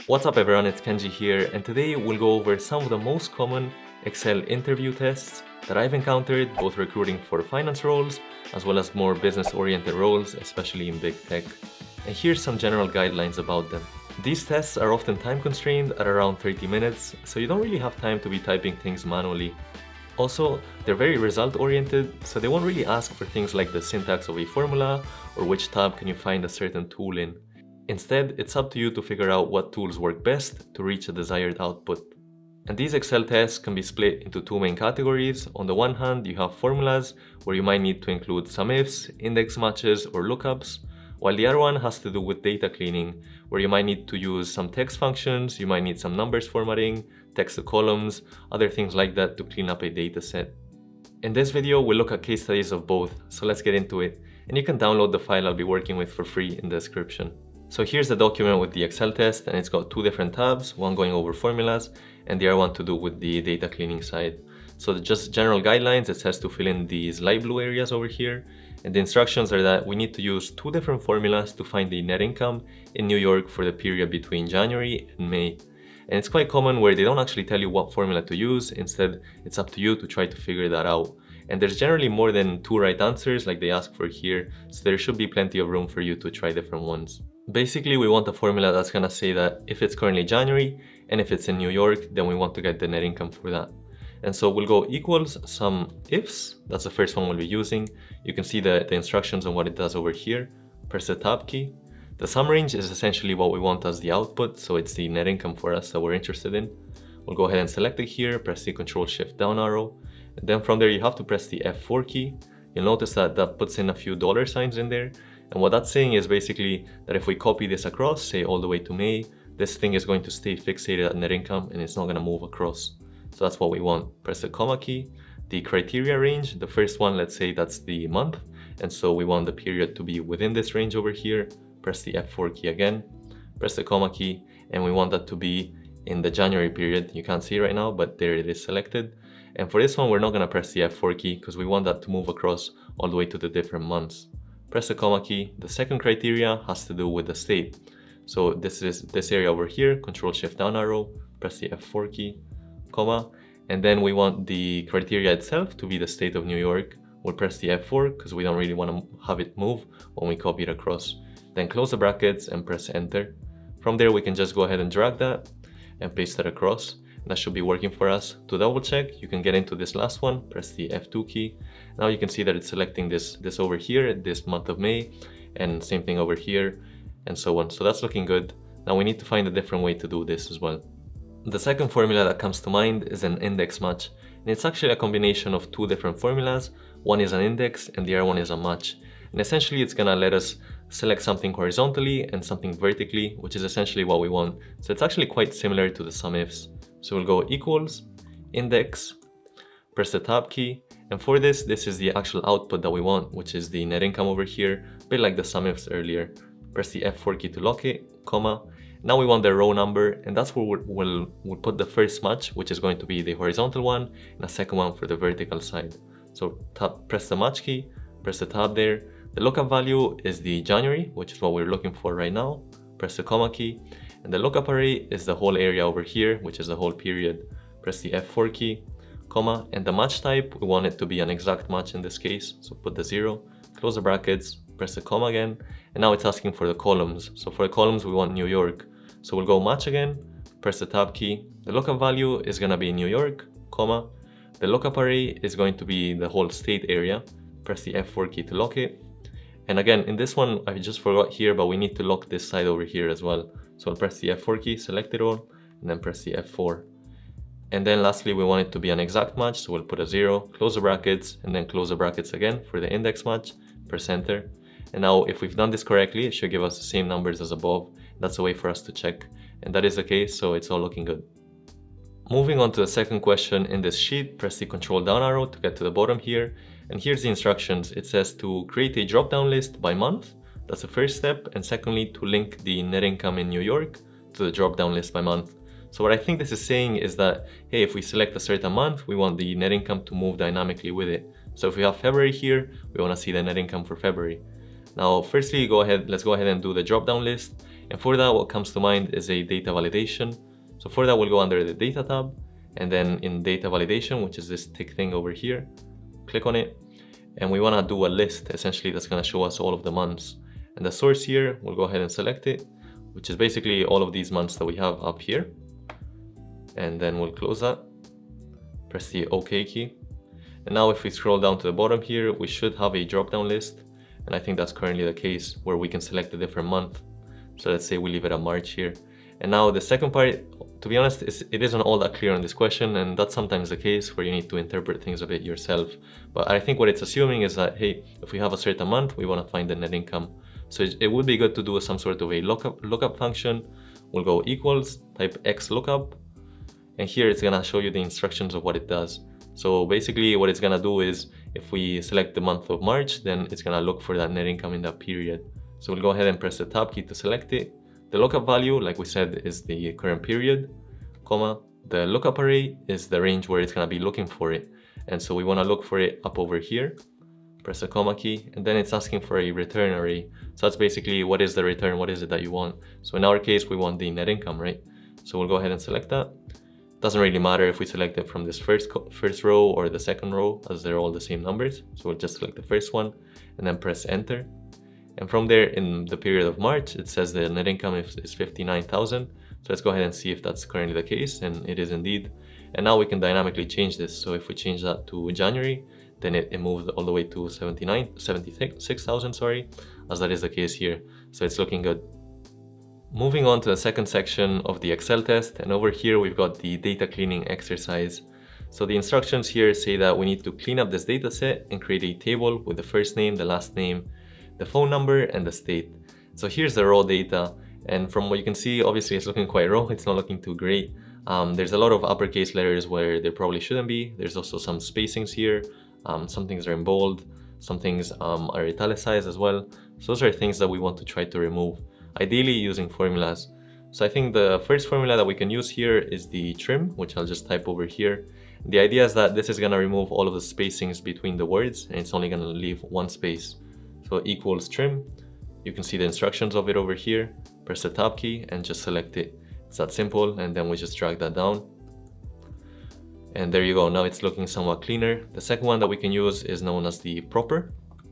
What's up everyone, it's Kenji here, and today we'll go over some of the most common Excel interview tests that I've encountered, both recruiting for finance roles as well as more business-oriented roles, especially in big tech. And here's some general guidelines about them. These tests are often time constrained at around 30 minutes, so you don't really have time to be typing things manually. Also, they're very result-oriented, so they won't really ask for things like the syntax of a formula or which tab can you find a certain tool in. Instead, it's up to you to figure out what tools work best to reach a desired output. And these Excel tests can be split into two main categories. On the one hand, you have formulas where you might need to include SumIFs, index matches, or lookups, while the other one has to do with data cleaning, where you might need to use some text functions, you might need some numbers formatting, text to columns, other things like that to clean up a data set. In this video, we'll look at case studies of both, so let's get into it. And you can download the file I'll be working with for free in the description. So here's the document with the Excel test, and it's got two different tabs, one going over formulas and the other one to do with the data cleaning side. So just general guidelines, it says to fill in these light blue areas over here, and the instructions are that we need to use two different formulas to find the net income in New York for the period between January and May. And it's quite common where they don't actually tell you what formula to use, instead it's up to you to try to figure that out. And there's generally more than two right answers like they ask for here, so there should be plenty of room for you to try different ones. Basically, we want a formula that's gonna say that if it's currently January and if it's in New York, then we want to get the net income for that. And so we'll go equals SumIFs, that's the first one we'll be using. You can see the instructions on what it does over here. Press the tab key. The sum range is essentially what we want as the output, so it's the net income for us that we're interested in. We'll go ahead and select it here, press the Control-Shift down arrow. And then from there you have to press the F4 key. You'll notice that that puts in a few dollar signs in there. And what that's saying is basically that if we copy this across, say all the way to May, this thing is going to stay fixated at net income and it's not gonna move across. So that's what we want. Press the comma key. The criteria range, the first one, let's say that's the month. And so we want the period to be within this range over here. Press the F4 key again, press the comma key, and we want that to be in the January period. You can't see it right now, but there it is selected. And for this one, we're not gonna press the F4 key because we want that to move across all the way to the different months. Press the comma key. The second criteria has to do with the state. So this is this area over here, Control-Shift down arrow, press the F4 key, comma, and then we want the criteria itself to be the state of New York. We'll press the F4 because we don't really want to have it move when we copy it across. Then close the brackets and press enter. From there, we can just go ahead and drag that and paste that across. That should be working for us. To double check, you can get into this last one, press the F2 key. Now you can see that it's selecting this over here, this month of May, and same thing over here, and so on. So that's looking good. Now we need to find a different way to do this as well. The second formula that comes to mind is an index match. And it's actually a combination of two different formulas. One is an index and the other one is a match. And essentially it's gonna let us select something horizontally and something vertically, which is essentially what we want. So it's actually quite similar to the SumIFs. So we'll go equals, index, press the tab key. And for this is the actual output that we want, which is the net income over here, a bit like the SumIFs earlier. Press the F4 key to lock it, comma. Now we want the row number, and that's where we'll put the first match, which is going to be the horizontal one, and a second one for the vertical side. So press the match key, press the tab there. The lookup value is the January, which is what we're looking for right now. Press the comma key. And the lookup array is the whole area over here, which is the whole period. Press the F4 key, comma, and the match type, we want it to be an exact match in this case. So put the 0, close the brackets, press the comma again, and now it's asking for the columns. So for the columns, we want New York. So we'll go match again, press the tab key. The lookup value is gonna be New York, comma. The lookup array is going to be the whole state area. Press the F4 key to lock it. And again, in this one, I just forgot here, but we need to lock this side over here as well. So I'll press the F4 key, select it all, and then press the F4. And then lastly, we want it to be an exact match, so we'll put a 0, close the brackets, and then close the brackets again for the index match, press enter. And now if we've done this correctly, it should give us the same numbers as above. That's a way for us to check. And that is the case, so it's all looking good. Moving on to the second question in this sheet, press the Control down arrow to get to the bottom here. And here's the instructions. It says to create a drop-down list by month. That's the first step. And secondly, to link the net income in New York to the drop-down list by month. So what I think this is saying is that, hey, if we select a certain month, we want the net income to move dynamically with it. So if we have February here, we want to see the net income for February. Now, firstly, let's go ahead and do the drop-down list. And for that, what comes to mind is a data validation. So for that, we'll go under the data tab, and then in data validation, which is this tick thing over here, click on it. And we want to do a list essentially that's going to show us all of the months. And the source here, we'll go ahead and select it, which is basically all of these months that we have up here. And then we'll close that, press the OK key. And now if we scroll down to the bottom here, we should have a drop-down list. And I think that's currently the case, where we can select a different month. So let's say we leave it at March here. And now the second part, to be honest, it isn't all that clear on this question, and that's sometimes the case where you need to interpret things a bit yourself. But I think what it's assuming is that, hey, if we have a certain month, we want to find the net income. So it would be good to do some sort of a lookup function. We'll go equals, type x lookup, and here it's gonna show you the instructions of what it does. So basically what it's gonna do is, if we select the month of March, then it's gonna look for that net income in that period. So we'll go ahead and press the tab key to select it. The lookup value, like we said, is the current period, comma. The lookup array is the range where it's gonna be looking for it. And so we wanna look for it up over here. Press the comma key, and then it's asking for a return array. So that's basically, what is the return, what is it that you want? So in our case, we want the net income, right? So we'll go ahead and select that. Doesn't really matter if we select it from this first row or the second row, as they're all the same numbers. So we'll just select the first one and then press enter. And from there, in the period of March, it says the net income is 59,000. So let's go ahead and see if that's currently the case, and it is indeed. And now we can dynamically change this. So if we change that to January, then it moved all the way to 76,000, sorry, as that is the case here. So it's looking good. Moving on to the second section of the Excel test, and over here we've got the data cleaning exercise. So the instructions here say that we need to clean up this data set and create a table with the first name, the last name, the phone number, and the state. So here's the raw data, and from what you can see, obviously it's looking quite raw, it's not looking too great. There's a lot of uppercase letters where there probably shouldn't be. There's also some spacings here. Some things are in bold, some things are italicized as well. So those are things that we want to try to remove, ideally using formulas. So I think the first formula that we can use here is the trim, which I'll just type over here. The idea is that this is going to remove all of the spacings between the words, and it's only going to leave one space. So equals trim. You can see the instructions of it over here. Press the tab key and just select it. It's that simple, and then we just drag that down. And there you go, now it's looking somewhat cleaner. The second one that we can use is known as the proper.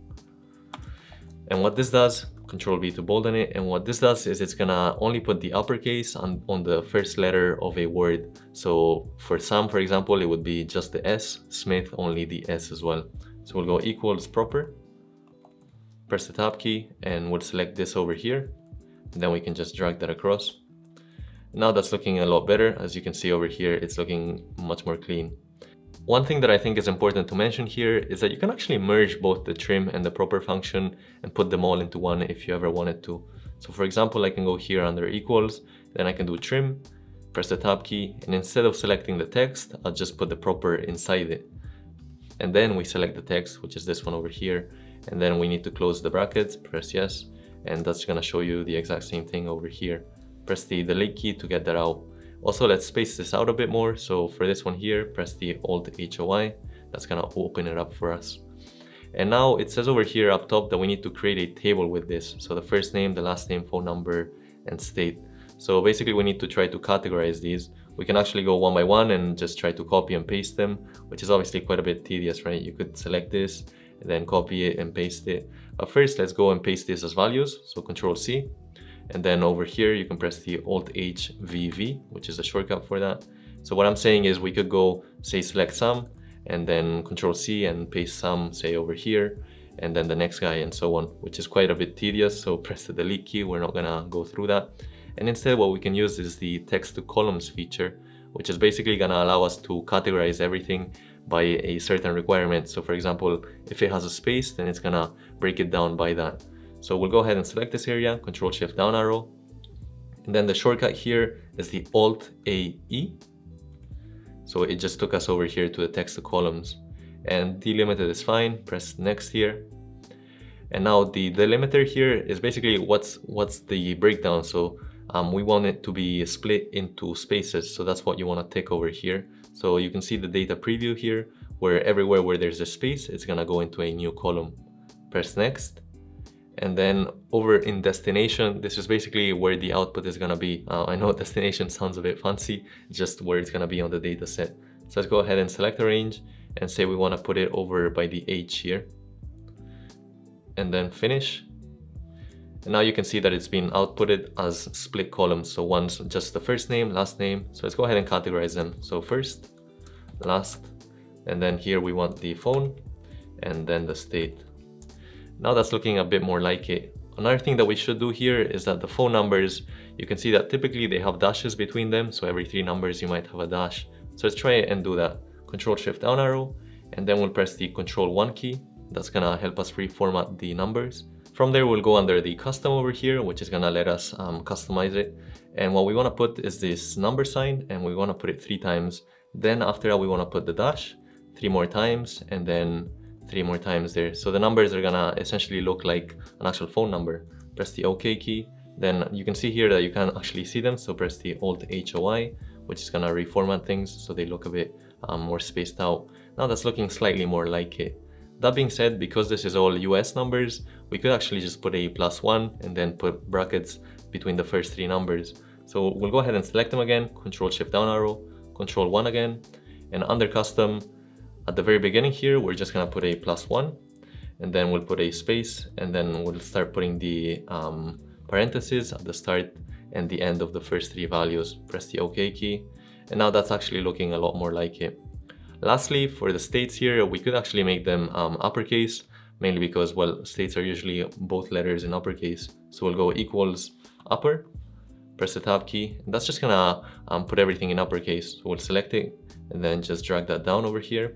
And what this does, Control V to bolden it, and what this does is it's gonna only put the uppercase on the first letter of a word. So for Sam, for example, it would be just the S, Smith, only the S as well. So we'll go equals proper, press the tab key, and we'll select this over here. And then we can just drag that across. Now that's looking a lot better. As you can see over here, it's looking much more clean. One thing that I think is important to mention here is that you can actually merge both the trim and the proper function and put them all into one if you ever wanted to. So for example, I can go here under equals, then I can do trim, press the tab key, and instead of selecting the text, I'll just put the proper inside it. And then we select the text, which is this one over here. And then we need to close the brackets, press yes, and that's gonna show you the exact same thing over here. Press the delete key to get that out. Also, let's space this out a bit more. So for this one here, press the Alt-HOI. That's gonna open it up for us. And now it says over here up top that we need to create a table with this. So the first name, the last name, phone number, and state. So basically we need to try to categorize these. We can actually go one by one and just try to copy and paste them, which is obviously quite a bit tedious, right? You could select this and then copy it and paste it. But first, let's go and paste this as values. So Control C. And then over here, you can press the Alt-HVV, which is a shortcut for that. So what I'm saying is we could go, say, select Sam, and then Control C and paste Sam, say, over here, and then the next guy and so on, which is quite a bit tedious. So press the delete key. We're not gonna go through that. And instead, what we can use is the text to columns feature, which is basically gonna allow us to categorize everything by a certain requirement. So for example, if it has a space, then it's gonna break it down by that. So we'll go ahead and select this area, Control Shift down arrow. And then the shortcut here is the Alt-AE. So it just took us over here to the text to columns. And delimited is fine, press next here. And now the delimiter here is basically what's the breakdown. So we want it to be split into spaces. So that's what you want to tick over here. So you can see the data preview here, where everywhere where there's a space, it's gonna go into a new column. Press next. And then over in destination, this is basically where the output is gonna be. I know destination sounds a bit fancy, just where it's gonna be on the data set. So let's go ahead and select a range and say we wanna put it over by the H here. And then finish. And now you can see that it's been outputted as split columns. So one's just the first name, last name. So let's go ahead and categorize them. So first, last, and then here we want the phone and then the state. Now that's looking a bit more like it. Another thing that we should do here is that the phone numbers, you can see that typically they have dashes between them. So every 3 numbers you might have a dash. So let's try and do that. Control-Shift down arrow, and then we'll press the Control-1 key. That's gonna help us reformat the numbers. From there, we'll go under the custom over here, which is gonna let us customize it. And what we wanna put is this number sign, and we wanna put it 3 times. Then after that, we wanna put the dash 3 more times, and then 3 more times there. So the numbers are gonna essentially look like an actual phone number. Press the OK key. Then you can see here that you can't actually see them. So press the Alt-HOI, which is gonna reformat things so they look a bit more spaced out. Now that's looking slightly more like it. That being said, because this is all US numbers, we could actually just put a +1 and then put brackets between the first 3 numbers. So we'll go ahead and select them again, Control-Shift down arrow, Control-1 again, and under custom, at the very beginning here, we're just gonna put a +1, and then we'll put a space, and then we'll start putting the parentheses at the start and the end of the first 3 values. Press the OK key, and now that's actually looking a lot more like it. Lastly, for the states here, we could actually make them uppercase, mainly because, well, states are usually both letters in uppercase. So we'll go equals upper, press the tab key, and that's just gonna put everything in uppercase. So we'll select it and then just drag that down over here.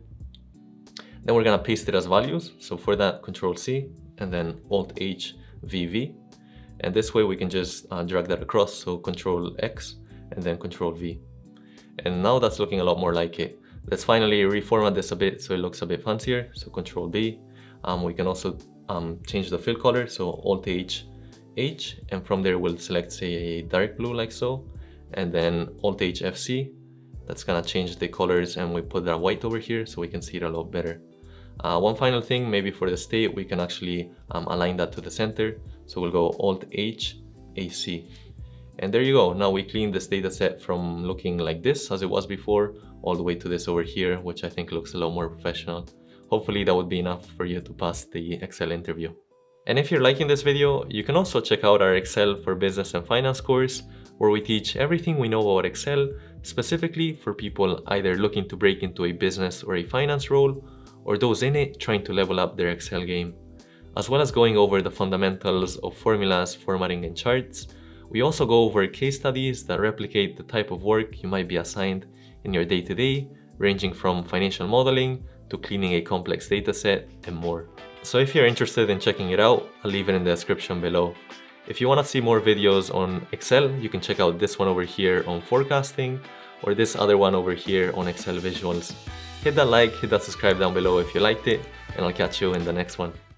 Then we're gonna paste it as values. So for that, Control-C and then Alt-H, VV. And this way we can just drag that across. So Control-X and then Control-V. And now that's looking a lot more like it. Let's finally reformat this a bit so it looks a bit fancier. So Control-B. We can also change the fill color. So Alt-H, H, and from there we'll select, say, a dark blue like so. And then Alt-H, FC. That's gonna change the colors, and we put that white over here so we can see it a lot better. One final thing, maybe for the state, we can actually align that to the center. So we'll go Alt-H, AC. And there you go. Now we cleaned this data set from looking like this as it was before, all the way to this over here, which I think looks a lot more professional. Hopefully that would be enough for you to pass the Excel interview. And if you're liking this video, you can also check out our Excel for Business and Finance course, where we teach everything we know about Excel, specifically for people either looking to break into a business or a finance role, or those in it trying to level up their Excel game. As well as going over the fundamentals of formulas, formatting, and charts, we also go over case studies that replicate the type of work you might be assigned in your day-to-day, ranging from financial modeling to cleaning a complex data set and more. So if you're interested in checking it out, I'll leave it in the description below. If you want to see more videos on Excel, you can check out this one over here on forecasting, or this other one over here on Excel visuals. Hit that like, hit that subscribe down below if you liked it, and I'll catch you in the next one.